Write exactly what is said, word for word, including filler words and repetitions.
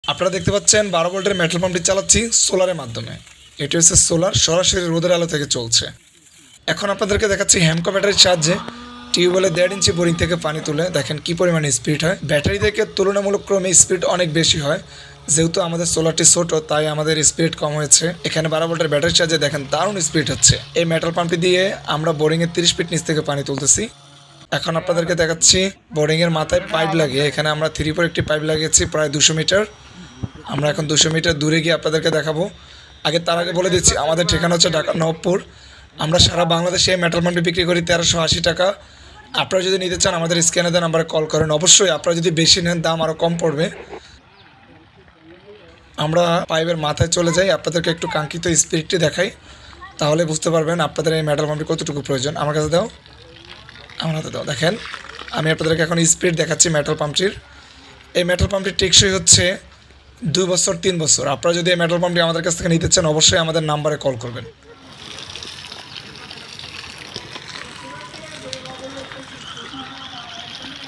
আপনারা দেখতে পাচ্ছেন বারো ভোল্টের মেটাল পাম্পটি চালাচ্ছি সোলারের মাধ্যমে। এটি হচ্ছে সোলার, সরাসরি রোদের আলো থেকে চলছে। এখন আপনাদেরকে দেখাচ্ছি হ্যামকো ব্যাটারির সাহায্যে টিউবওয়েলে দেড় ইঞ্চি বোরিং থেকে পানি তুলে দেখেন কি পরিমাণে স্পিড হয়। ব্যাটারি থেকে তুলনামূলক ক্রমে স্পিড অনেক বেশি হয়, যেহেতু আমাদের সোলারটি ছোট তাই আমাদের স্পিড কম হয়েছে। এখানে বারো ভোল্টের ব্যাটারির সাহায্যে দেখেন দারুণ স্পিড হচ্ছে। এই মেটাল পাম্পটি দিয়ে আমরা বোরিংয়ের তিরিশ ফিট নিচ থেকে পানি তুলতেছি। এখন আপনাদেরকে দেখাচ্ছি বোরিংয়ের মাথায় পাইপ লাগিয়ে, এখানে আমরা থ্রি ফোর একটি পাইপ লাগিয়েছি প্রায় দুশো মিটার। আমরা এখন দুশো মিটার দূরে গিয়ে আপনাদেরকে দেখাবো। আগে তার আগে বলে দিচ্ছি আমাদের ঠিকানা হচ্ছে ঢাকা নবপুর। আমরা সারা বাংলাদেশে মেটাল পাম্পটি বিক্রি করি তেরোশো আশি টাকা। আপনারা যদি নিতে চান আমাদের স্ক্যানে দেন নাম্বারে কল করেন। অবশ্যই আপনারা যদি বেশি নেন দাম আরও কম পড়বে। আমরা পাইপের মাথায় চলে যাই, আপনাদেরকে একটু কাঙ্ক্ষিত স্পিডটি দেখাই, তাহলে বুঝতে পারবেন আপনাদের এই মেটাল পাম্পটি কতটুকু প্রয়োজন। আমার কাছে দাও, আমার হাতে দাও। দেখেন আমি আপনাদেরকে এখন স্পিড দেখাচ্ছি মেটাল পাম্পটির। এই মেটাল পাম্পটির টেকসই হচ্ছে দুই বছর তিন বছর। আপনারা যদি এই মেটাল পাম্পটি আমাদের কাছ থেকে নিতে চান অবশ্যই আমাদের নাম্বারে কল করবেন।